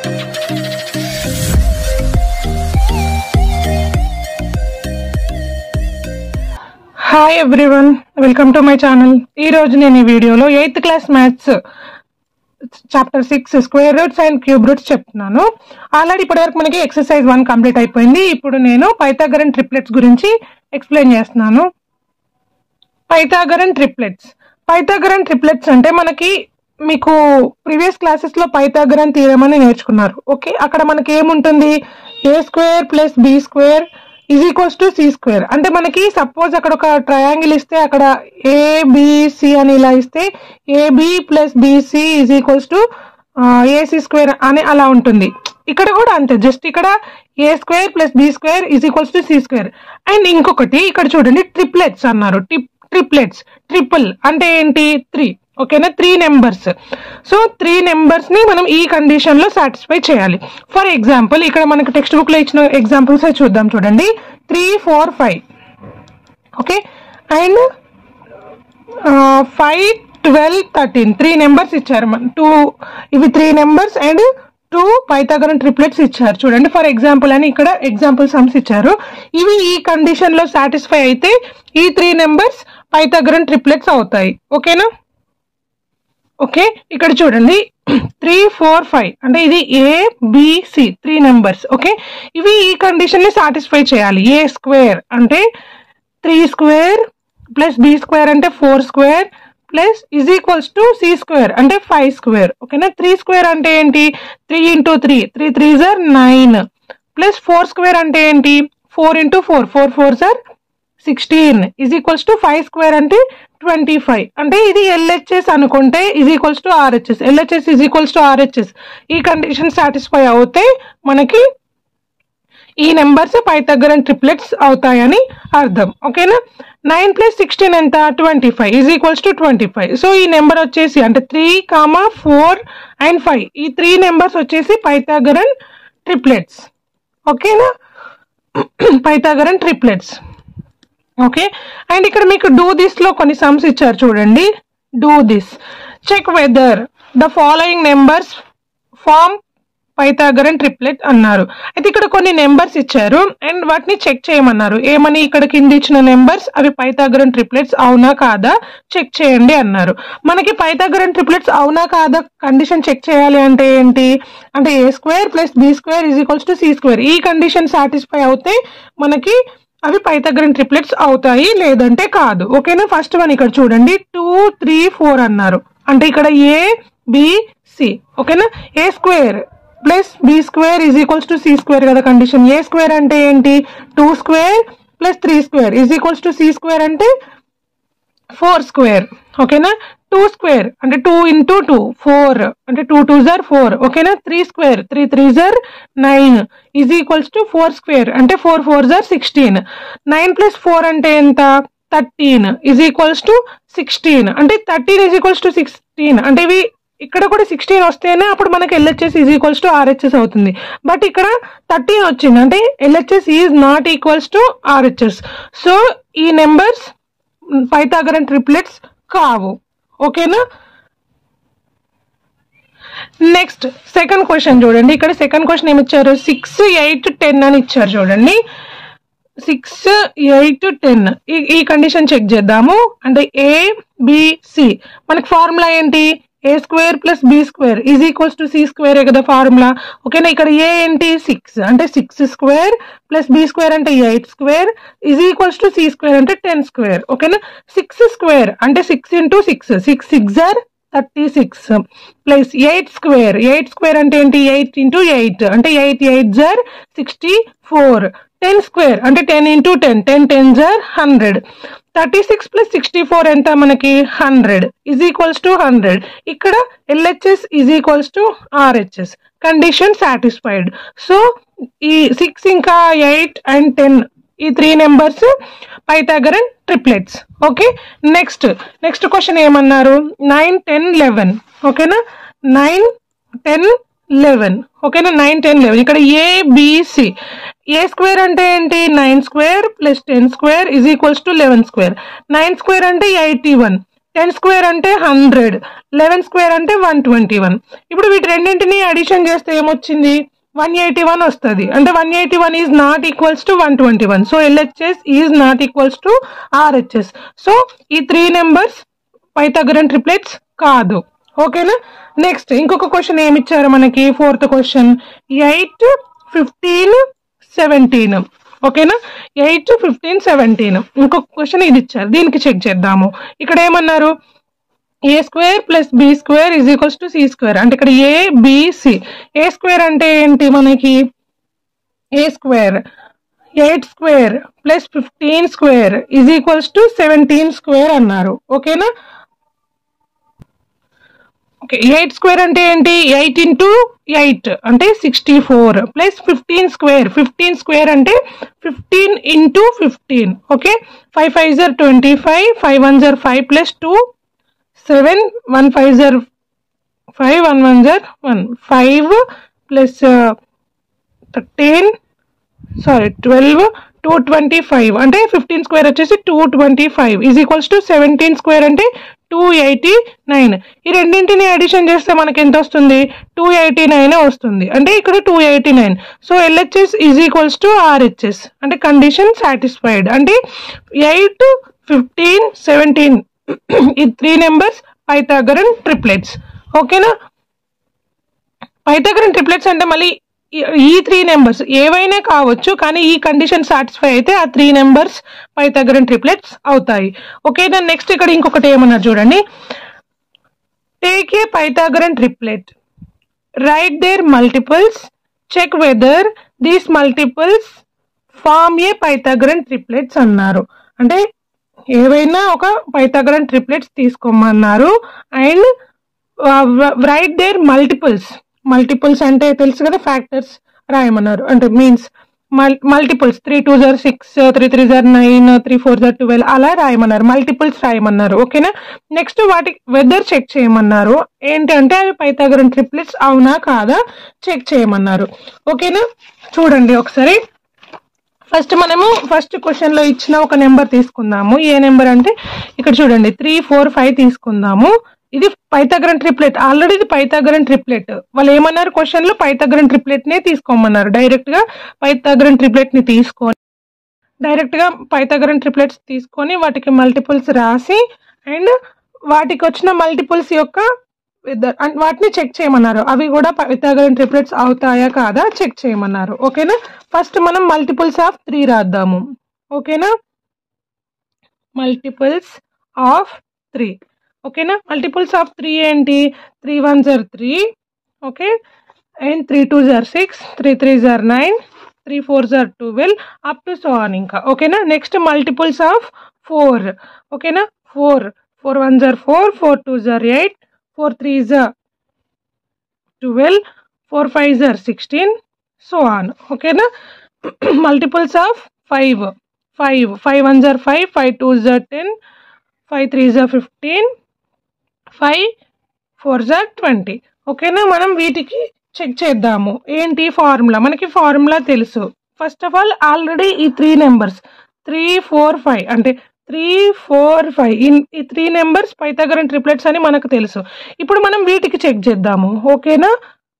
Hi everyone, welcome to my channel. ఈ రోజు నేను ఈ వీడియోలో 8th class maths chapter 6 square roots and cube roots చెప్తున్నాను. ఆల్రెడీ ఇప్పటివరకు మనకి ఎక్సర్సైజ్ 1 కంప్లీట్ అయిపోయింది. ఇప్పుడు నేను పైథాగరన్ ట్రిప్లెట్స్ గురించి ఎక్స్ప్లెయిన్ చేస్తున్నాను. పైథాగరన్ ట్రిప్లెట్స్ అంటే మీకు ప్రీవియస్ క్లాసెస్ లో పైథాగరన్ థీరం అని నేర్చుకున్నారు. ఓకే, అక్కడ మనకి ఏముంటుంది, a square plus B square is equals to C square. అంటే మనకి సపోజ్ అక్కడ ఒక ట్రయాంగిల్ ఇస్తే అక్కడ ఏబిసి అని ఇలా ఇస్తే AB plus BC is equals to AC square అని అలా ఉంటుంది. ఇక్కడ కూడా అంతే, జస్ట్ ఇక్కడ a square plus B square is equals to C square. And ఇంకొకటి ఇక్కడ చూడండి, ట్రిప్లెట్స్ అన్నారు. ట్రిప్లెట్స్, ట్రిపుల్ అంటే ఏంటి, 3. ఓకేనా, 3 నెంబర్స్. సో 3 నెంబర్స్ ని మనం ఈ కండిషన్ లో సాటిస్ఫై చేయాలి. ఫర్ ఎగ్జాంపుల్ ఇక్కడ మనకు టెక్స్ట్ బుక్ లో ఇచ్చిన ఎగ్జాంపుల్స్ చూద్దాం. చూడండి, 3, 4, 5. ఓకే, అండ్ 5, 12, 13 3 నెంబర్స్ ఇచ్చారు. 2 ఇవి 3 నెంబర్స్ అండ్ 2 పైథాగరన్ ట్రిప్లెట్స్ ఇచ్చారు. చూడండి, ఫర్ ఎగ్జాంపుల్ అని ఇక్కడ ఎగ్జాంపుల్ సమ్స్ ఇచ్చారు. ఇవి ఈ కండిషన్ లో సాటిస్ఫై అయితే ఈ 3 నెంబర్స్ పైథాగరన్ ట్రిప్లెట్స్ అవుతాయి. ఓకేనా. ఓకే, ఇక్కడ చూడండి 3, 4, 5 అంటే ఇది ఏబిసి 3 నెంబర్స్. ఓకే, ఇవి ఈ కండిషన్ ని సాటిస్ఫై చేయాలి. ఏ స్క్వేర్ అంటే 3 స్క్వేర్ ప్లస్ బి స్క్వేర్ అంటే 4 square plus is equals to C square అంటే 5 స్క్వేర్. ఓకేనా, 3 స్క్వేర్ అంటే ఏంటి, 3 into 3 3 3s are 9 plus 4 square అంటే ఏంటి, 4 into 4 4 4s are 16 is equals to 5 square అంటే 25. అంటే ఇది ఎల్హెచ్ఎస్ అనుకుంటే is equals to RHS. LHS is equals to RHS ఈ కండిషన్ సాటిస్ఫై అవుతే మనకి ఈ నెంబర్స్ పైథాగరన్ ట్రిప్లెట్స్ అవుతాయని అర్థం. ఓకేనా. 9 ప్లస్ 16 ఎంత, 25 ఈజ్ ఈక్వల్స్ టు 25. సో ఈ నెంబర్ వచ్చేసి అంటే 3, 4 అండ్ 5 ఈ 3 నెంబర్స్ వచ్చేసి పైథాగరన్ ట్రిప్లెట్స్. ఓకేనా, పైథాగరన్ ట్రిప్లెట్స్. ఓకే, అండ్ ఇక్కడ మీకు డూ దిస్ లో కొన్ని సమ్స్ ఇచ్చారు. చూడండి, do this, check whether the following numbers form Pythagorean triplet అన్నారు. అయితే ఇక్కడ కొన్ని నెంబర్స్ ఇచ్చారు అండ్ వాటిని చెక్ చేయమన్నారు. ఏమని, ఇక్కడ కింద ఇచ్చిన నెంబర్స్ అవి పైథాగరన్ ట్రిప్లెట్స్ అవునా కాదా చెక్ చేయండి అన్నారు. మనకి పైథాగరన్ ట్రిప్లెట్స్ అవునా కాదా కండిషన్ చెక్ చేయాలి అంటే ఏంటి, అంటే ఏ square plus B square is equals to C square ఈ కండిషన్ సాటిస్ఫై అవుతే మనకి అవి పైథాగరన్ ట్రిప్లెట్స్ అవుతాయి, లేదంటే కాదు. ఓకేనా, ఫస్ట్ వన్ ఇక్కడ చూడండి 2, 3, 4 అన్నారు. అంటే ఇక్కడ ఏ బి సి. ఓకేనా, a square plus B square is equals to C square కదా కండిషన్. ఏ స్క్వేర్ అంటే ఏంటి, 2 square plus 3 square is equals to C square అంటే 4 స్క్వేర్. ఓకేనా, 2 స్క్వేర్ అంటే 2 ఇంటూ 2 4 అంటే 2 2s are 4. ఓకేనా, 3 square 3 3s are 9 is equals to 4 square అంటే 4 4s are 16. 9 plus 4 అంటే ఎంత, 13 ఈజ్ ఈక్వల్స్ టు 16 అంటే 13 ఈజ్ ఈక్వల్స్ టు 16. అంటే ఇవి ఇక్కడ కూడా 16 వస్తేనే అప్పుడు మనకి LHS is equals to RHS అవుతుంది. బట్ ఇక్కడ 13 వచ్చింది అంటే LHS is not equals to RHS. So ఈ నెంబర్స్ పైథాగరన్ ట్రిప్లెట్స్ కావు. ఓకేనా. నెక్స్ట్ సెకండ్ క్వశ్చన్ చూడండి. ఇక్కడ సెకండ్ క్వశ్చన్ ఏమి ఇచ్చారు, 6, 8, 10 అని ఇచ్చారు. చూడండి 6, 8, 10 ఈ కండిషన్ చెక్ చేద్దాము. అంటే ఏబిసి మనకి ఫార్ములా ఏంటి, a square plus B square is equals to C square కదా ఫార్ములా. ఓకేనా, ఇక్కడ ఏ ఏంటి 6 అంటే 6 స్క్వేర్ ప్లస్ బి స్క్వేర్ అంటే 8 square is equals to C square అంటే 10 స్క్వేర్. ఓకేనా, 6 స్క్వేర్ అంటే 6 into 6 6 6s are 36 plus 8 square అంటే ఏంటి, 8 ఇంటూ 8 అంటే 8 8s are 64. 10 స్క్వేర్ అంటే 10 ఇంటూ 10 10 10s are 100. 36 ప్లస్ 64 ఎంత మనకి 100 ఈజ్ ఈక్వల్స్ టు 100. ఇక్కడ LHS is equals to RHS condition satisfied. So ఈ 6 ఇంకా 8 అండ్ 10 ఈ 3 numbers Pythagorean triplets. Okay, next question ఏమన్నారు, 9, 10, 11. ఓకేనా, 9, 10, 11. ఓకేనా, 9, 10, 11 ఇక్కడ ఏబిసి. ఏ స్క్వేర్ అంటే ఏంటి, 9 square plus 10 square is equals to 11 square. 9 square అంటే 81, 10 స్క్వేర్ అంటే 100, 11 స్క్వేర్ అంటే 121. ఇప్పుడు వీటి రెండింటిని అడిషన్ చేస్తే ఏమొచ్చింది, 181 వస్తుంది. అంటే 181 is not equals to 121. So LHS is not equals to RHS. So ఈ 3 నెంబర్స్ పైథాగరన్ ట్రిప్లెట్స్ కాదు. ఓకేనా. నెక్స్ట్ ఇంకొక క్వశ్చన్ ఏమి ఇచ్చారు మనకి, 4th క్వశ్చన్ 8, 15, 17. ఓకేనా, 8, 15, 17. ఇంకొక క్వశ్చన్ ఇది ఇచ్చారు, దీనికి చెక్ చేద్దాము. ఇక్కడ ఏమన్నారు, a square plus b square is equals to c square. అంటే ఇక్కడ a b c. a square అంటే ఏంటి మనకి, a square 8 square plus 15 square is equals to 17 square అన్నారు. ఓకేనా. ఓకే, 8 స్క్వేర్ అంటే ఏంటి, 8 ఇంటూ 8 అంటే 64 ప్లస్ 15 స్క్వేర్, 15 స్క్వేర్ అంటే 15 ఇంటూ 15. ఓకే, 5 5 జర్ 25, 5 1 జర్ 5 ప్లస్ 2 7, 1 5 జర్ 5, 1 1 జర్ 1, 5 ప్లస్ 13 12, 225 అంటే 15 స్క్వేర్ వచ్చేసి 225 ఈజ్ ఈక్వల్స్ టు 17 స్క్వేర్ అంటే 289. ఈ రెండింటిని అడిషన్ చేస్తే మనకి ఎంత వస్తుంది, 289 వస్తుంది. అంటే ఇక్కడ 289. So LHS is equals to RHS. అంటే కండిషన్ సాటిస్ఫైడ్. అంటే 8, 15, 17 ఈ 3 నెంబర్స్ పైథాగరన్ ట్రిప్లెట్స్. ఓకేనా. పైథాగరన్ ట్రిప్లెట్స్ అంటే మళ్ళీ ఈ 3 నెంబర్స్ ఏవైనా కావచ్చు, కానీ ఈ కండిషన్ సాటిస్ఫై అయితే ఆ 3 నెంబర్స్ పైథాగరన్ ట్రిప్లెట్స్ అవుతాయి. ఓకే, దాని నెక్స్ట్ ఇక్కడ ఇంకొకటి ఏమన్నారు చూడండి, take a Pythagorean triplet, write their multiples, check whether these multiples form a Pythagorean triplets అన్నారు. అంటే ఏవైనా ఒక పైథాగరన్ ట్రిప్లెట్స్ తీసుకోమన్నారు and write their multiples. Multiples అంటే తెలుసు కదా, ఫ్యాక్టర్స్ రాయమన్నారు. అంటే మీన్స్ మల్టిపుల్స్ 3 2 జర్ 6, 3 3 జర్ 9, 3 4 జర్ 12 అలా రాయమన్నారు. మల్టిపుల్స్ రాయమన్నారు. ఓకేనా. నెక్స్ట్ వాటి వెదర్ చెక్ చేయమన్నారు. ఏంటంటే అవి పైథాగరన్ ట్రిప్లెట్స్ అవునా కాదా చెక్ చేయమన్నారు. ఓకేనా. చూడండి ఒకసారి, ఫస్ట్ క్వశ్చన్ లో ఇచ్చిన ఒక నెంబర్ తీసుకుందాము. ఏ నెంబర్ అంటే ఇక్కడ చూడండి 3 4 5 తీసుకుందాము. ఇది పైథాగరన్ ట్రిప్లెట్. ఆల్రెడీ ఇది పైథాగరన్ ట్రిప్లెట్. వాళ్ళు ఏమన్నారు, క్వశ్చన్ లో పైథాగరన్ ట్రిప్లెట్ నే తీసుకోమన్నారు. డైరెక్ట్ గా పైథాగరన్ ట్రిప్లెట్ ని తీసుకొని వాటికి మల్టిపుల్స్ రాసి అండ్ వాటికి వచ్చిన మల్టిపుల్స్ యొక్క వాటిని చెక్ చేయమన్నారు. అవి కూడా పైథాగరన్ ట్రిప్లెట్స్ అవుతాయా కాదా చెక్ చేయమన్నారు. ఓకేనా. ఫస్ట్ మనం మల్టిపుల్స్ ఆఫ్ 3 రాద్దాము. ఓకేనా, మల్టిపుల్స్ ఆఫ్ 3. ఓకేనా. మల్టిపుల్స్ ఆఫ్ 3 ఏంటి, 3 1 జర్ 3. ఓకే, అండ్ 3 2 జర్ 6, 3 3 జర్ 9, 3 4 జర్ 12 అప్ టు సో ఆన్ ఇంకా. ఓకేనా. Next multiples of 4. ఓకేనా, 4 1 జర్ 4, 4 2 జర్ 8, 4 3 జర్ 12, 4 5 జర్ 16 సో ఆన్. ఓకేనా. మల్టిపుల్స్ ఆఫ్ 5 1 జర్ 5, 5 2 జర్ 10, 5 3 జర్ 15, 5 4 జర్ 20. ఓకేనా. మనం వీటికి చెక్ చేద్దాము. ఏంటి ఫార్ములా, మనకి ఫార్ములా తెలుసు. ఫస్ట్ ఆఫ్ ఆల్ ఆల్రెడీ ఈ 3 నెంబర్స్ 3 4 5 అంటే 3 4 5 ఈ 3 నెంబర్స్ పైథాగరన్ ట్రిప్లెట్స్ అని మనకు తెలుసు. ఇప్పుడు మనం వీటికి చెక్ చేద్దాము. ఓకేనా.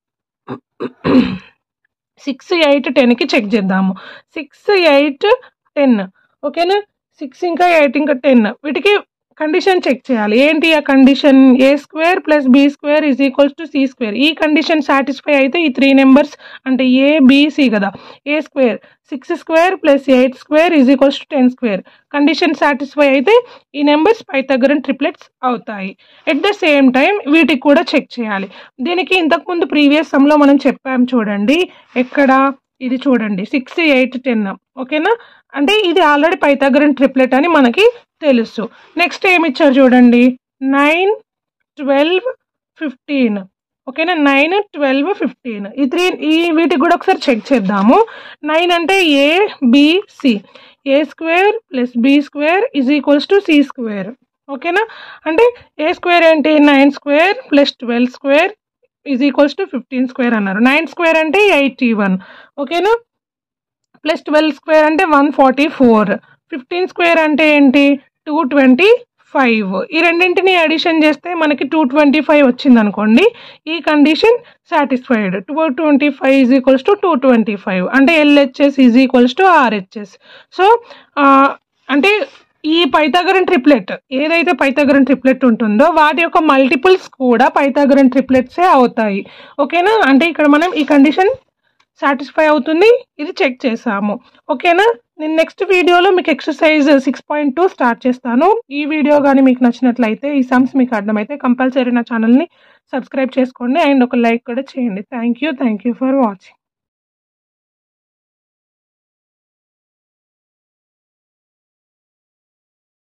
6 8 10 కి చెక్ చేద్దాము. 6 8 10. ఓకేనా. 6 ఇంకా 8 ఇంకా 10 వీటికి కండిషన్ చెక్ చేయాలి. ఏంటి ఆ condition, A square plus B square is equals to C square. ఈ కండిషన్ సాటిస్ఫై అయితే ఈ 3 నెంబర్స్ అంటే ఏ బి సి కదా. A square 6 square plus 8 square is equals to 10 square. Condition satisfy అయితే ఈ నెంబర్స్ పైథాగరన్ ట్రిప్లెట్స్ అవుతాయి. At the same time వీటికి కూడా చెక్ చేయాలి. దీనికి ఇంతకుముందు ప్రీవియస్ సమ్లో మనం చెప్పాం చూడండి. ఎక్కడ ఇది చూడండి 6 8 10. ఓకేనా. అంటే ఇది ఆల్రెడీ పైథాగరన్ ట్రిప్లెట్ అని మనకి తెలుసు. నెక్స్ట్ ఏమి ఇచ్చారు చూడండి 9 12 15. ఓకేనా, 9 12 15 ఈ వీటికి కూడా ఒకసారి చెక్ చేద్దాము. 9 అంటే A B C, A square plus B square is equals to C square. ఓకేనా. అంటే ఏ స్క్వేర్ ఏంటి 9 square plus 12 square is equals to 15 square అన్నారు. 9 స్క్వేర్ అంటే 81. ఓకేనా. ప్లస్ 12 స్క్వేర్ అంటే 144. 15 స్క్వేర్ అంటే ఏంటి 225. 5 ఈ రెండింటిని అడిషన్ చేస్తే మనకి 225 వచ్చింది అనుకోండి. ఈ condition satisfied. 225 is equals to 225 అంటే LHS is equals to RHS. So అంటే ఈ పైథాగరన్ ట్రిప్లెట్ ఏదైతే పైథాగరన్ ట్రిప్లెట్ ఉంటుందో వాటి యొక్క మల్టిపుల్స్ కూడా పైథాగరన్ ట్రిప్లెట్సే అవుతాయి. ఓకేనా, అంటే ఇక్కడ మనం ఈ కండిషన్ సాటిస్ఫై అవుతుంది, ఇది చెక్ చేసాము. ఓకేనా, నేను నెక్స్ట్ వీడియోలో మీకు ఎక్సర్సైజ్ 6.2 స్టార్ట్ చేస్తాను. ఈ వీడియో కానీ మీకు నచ్చినట్లయితే, ఈ సమ్స్ మీకు అర్థమైతే కంపల్సరీ నా ఛానల్ని సబ్స్క్రైబ్ చేసుకోండి అండ్ ఒక లైక్ కూడా చేయండి. Thank you for watching.